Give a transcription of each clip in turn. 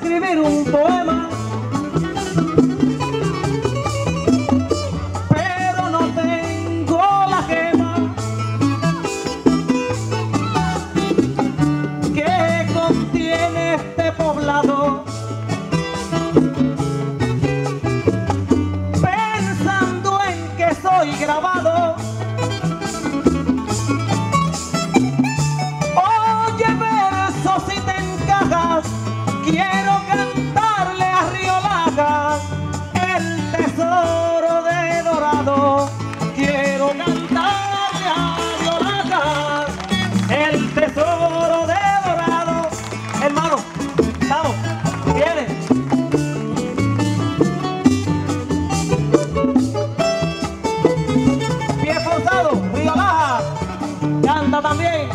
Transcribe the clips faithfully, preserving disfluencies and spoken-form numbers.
escribir un poema, pero no tengo la gema que contiene este poblado. Pensando en que soy grabado, oye verso si te encajas, quiero cantarle a Riolagas el tesoro de dorado. Quiero cantarle a Riolagas el tesoro de dorado. Hermano, vamos, viene. Pie forzado, Riolagas canta también.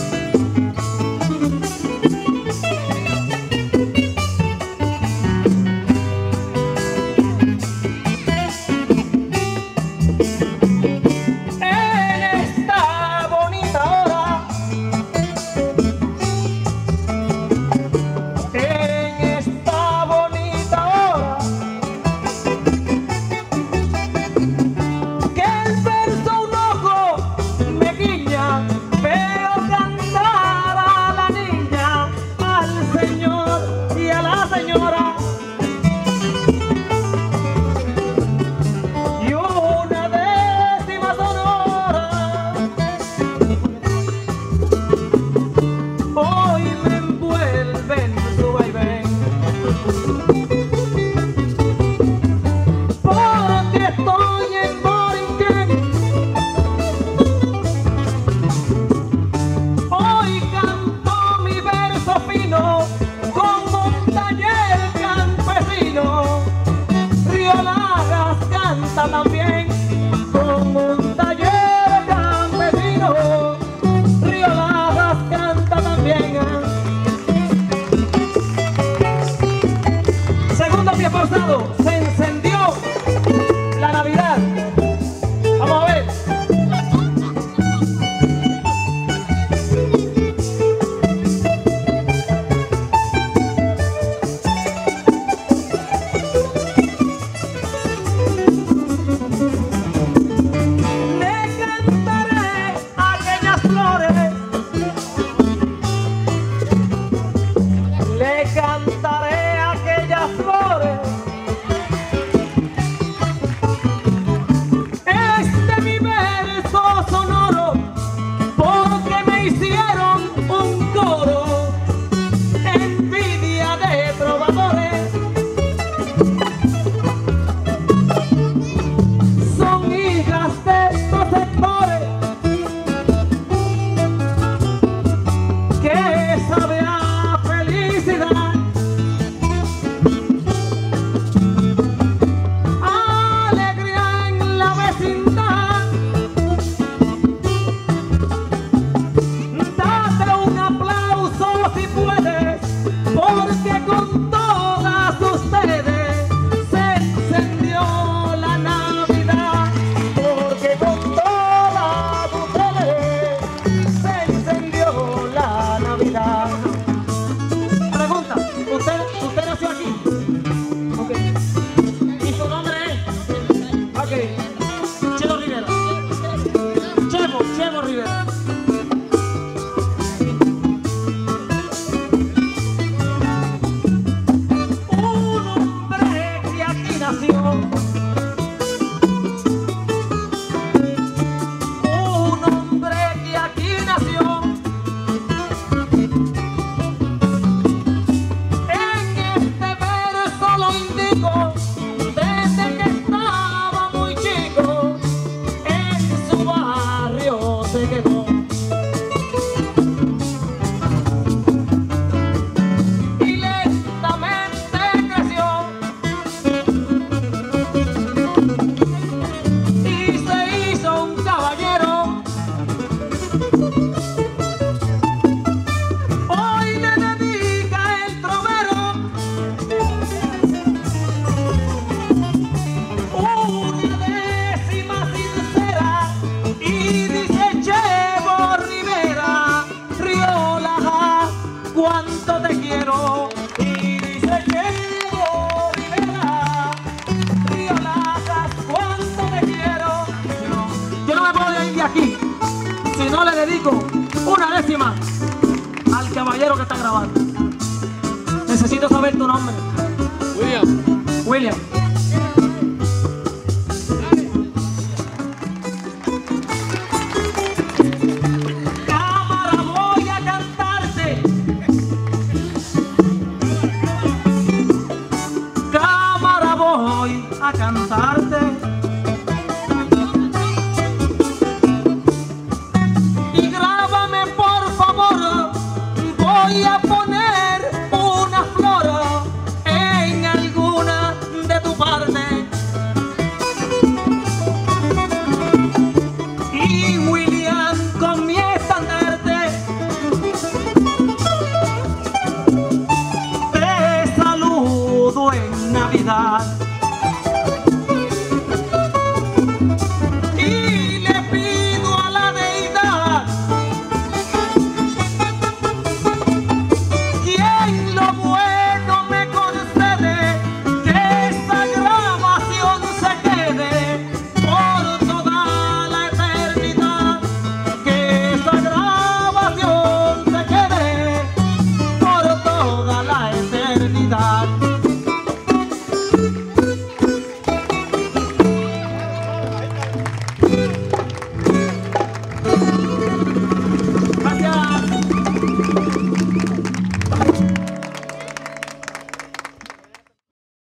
También con un taller campesino, Riolagas canta también. Segundo pie forzado, se encendió la Navidad. Vamos a ver. Cantaré aquellas flores, este mi verso sonoro, porque me hicieron un coro, envidia de trovadores, son hijas de estos sectores, que sabe a felicidad dedico una décima al caballero que está grabando. Necesito saber tu nombre. William. William. Cámara, voy a cantarte. Cámara, voy a cantarte. Y grábame, por favor. Voy a poner una flor en alguna de tu parte. Y William, con mi estandarte, te saludo en Navidad. Y le pido a la deidad, quien lo bueno me concede, que esta grabación se quede por toda la eternidad. Que esta grabación se quede por toda la eternidad.